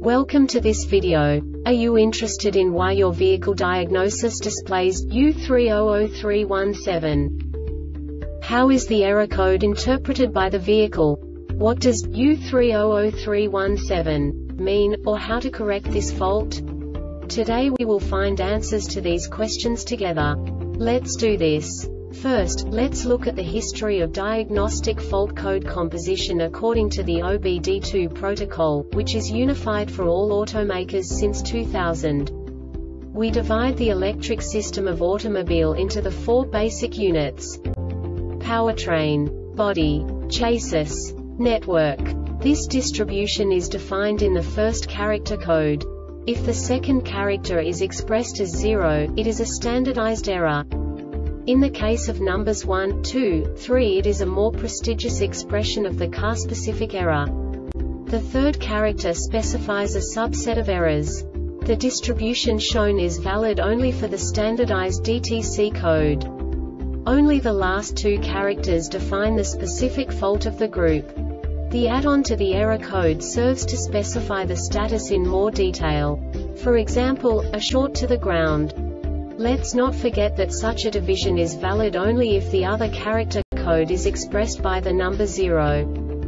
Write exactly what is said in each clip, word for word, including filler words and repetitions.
Welcome to this video. Are you interested in why your vehicle diagnosis displays U three zero zero three one seven? How is the error code interpreted by the vehicle? What does U three zero zero three one seven mean, or how to correct this fault? Today we will find answers to these questions together. Let's do this. First, let's look at the history of diagnostic fault code composition according to the O B D two protocol, which is unified for all automakers since two thousand. We divide the electric system of automobile into the four basic units: powertrain, body, chassis, network. This distribution is defined in the first character code. If the second character is expressed as zero, it is a standardized error. In the case of numbers one, two, three, it is a more prestigious expression of the car-specific error. The third character specifies a subset of errors. The distribution shown is valid only for the standardized D T C code. Only the last two characters define the specific fault of the group. The add-on to the error code serves to specify the status in more detail. For example, a short to the ground. Let's not forget that such a division is valid only if the other character code is expressed by the number zero.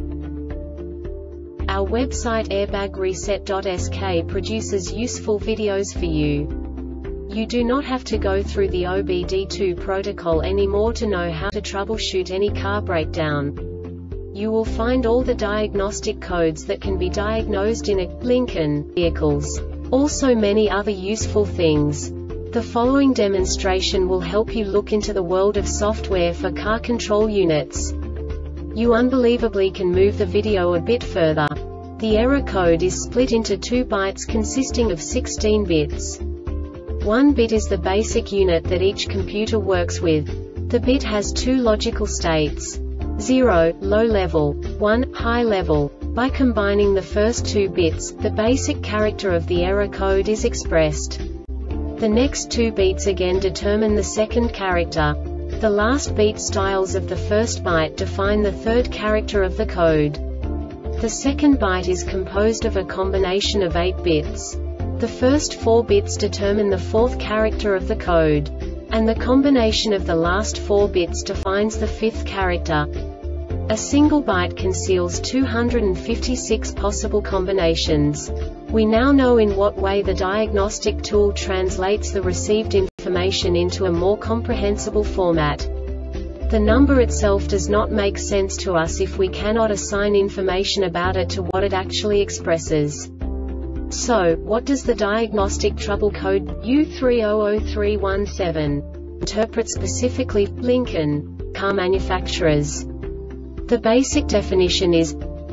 Our website airbag reset dot S K produces useful videos for you. You do not have to go through the O B D two protocol anymore to know how to troubleshoot any car breakdown. You will find all the diagnostic codes that can be diagnosed in a Lincoln vehicles. Also many other useful things. The following demonstration will help you look into the world of software for car control units. You unbelievably can move the video a bit further. The error code is split into two bytes consisting of sixteen bits. One bit is the basic unit that each computer works with. The bit has two logical states: zero, low level, one, high level. By combining the first two bits, the basic character of the error code is expressed. The next two beats again determine the second character. The last beat styles of the first byte define the third character of the code. The second byte is composed of a combination of eight bits. The first four bits determine the fourth character of the code. And the combination of the last four bits defines the fifth character. A single byte conceals two hundred fifty-six possible combinations. We now know in what way the diagnostic tool translates the received information into a more comprehensible format. The number itself does not make sense to us if we cannot assign information about it to what it actually expresses. So, what does the diagnostic trouble code U three zero zero three one seven interpret specifically for Lincoln car manufacturers? The basic definition is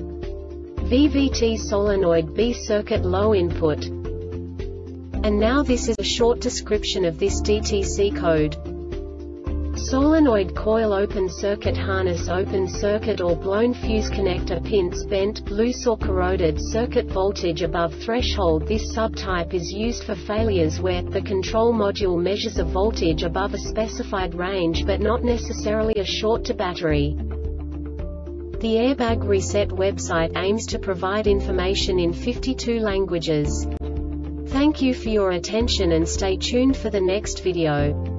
V V T solenoid B circuit low input. And now this is a short description of this D T C code. Solenoid coil open circuit harness open circuit or blown fuse connector pins bent, loose or corroded circuit voltage above threshold. This subtype is used for failures where the control module measures a voltage above a specified range but not necessarily a short to battery. The Airbag Reset website aims to provide information in fifty-two languages. Thank you for your attention and stay tuned for the next video.